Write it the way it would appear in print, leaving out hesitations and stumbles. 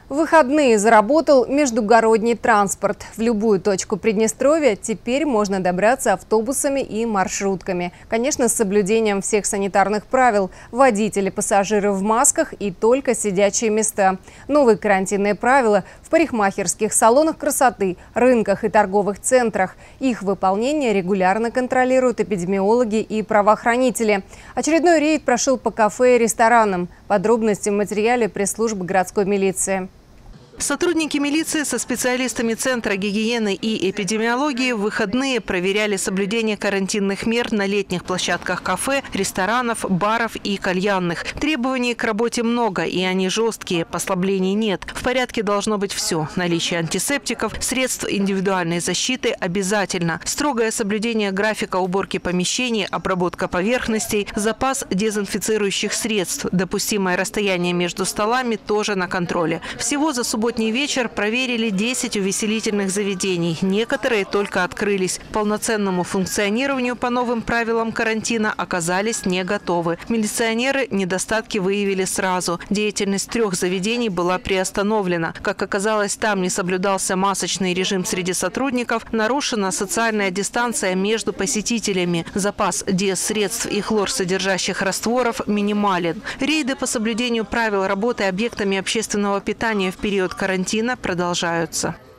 В выходные заработал междугородний транспорт. В любую точку Приднестровья теперь можно добраться автобусами и маршрутками. Конечно, с соблюдением всех санитарных правил. Водители, пассажиры в масках и только сидячие места. Новые карантинные правила в парикмахерских, салонах красоты, рынках и торговых центрах. Их выполнение регулярно контролируют эпидемиологи и правоохранители. Очередной рейд прошел по кафе и ресторанам. Подробности в материале пресс-службы городской милиции. Сотрудники милиции со специалистами Центра гигиены и эпидемиологии в выходные проверяли соблюдение карантинных мер на летних площадках кафе, ресторанов, баров и кальянных. Требований к работе много, и они жесткие, послаблений нет. В порядке должно быть все. Наличие антисептиков, средств индивидуальной защиты обязательно. Строгое соблюдение графика уборки помещений, обработка поверхностей, запас дезинфицирующих средств. Допустимое расстояние между столами тоже на контроле. Всего за субботний вечер проверили 10 увеселительных заведений. Некоторые только открылись. К полноценному функционированию по новым правилам карантина оказались не готовы. Милиционеры недостатки выявили сразу. Деятельность 3 заведений была приостановлена. Как оказалось, там не соблюдался масочный режим среди сотрудников, нарушена социальная дистанция между посетителями. Запас диэс-средств и хлорсодержащих растворов минимален. Рейды по соблюдению правил работы объектами общественного питания в период карантина продолжаются.